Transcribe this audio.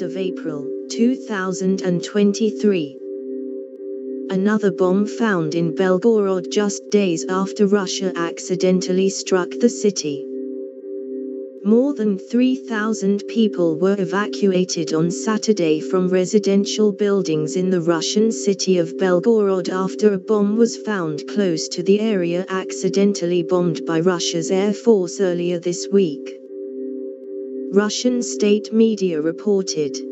of April, 2023. Another bomb found in Belgorod just days after Russia accidentally struck the city. More than 3,000 people were evacuated on Saturday from residential buildings in the Russian city of Belgorod after a bomb was found close to the area accidentally bombed by Russia's Air Force earlier this week. Russian state media reported.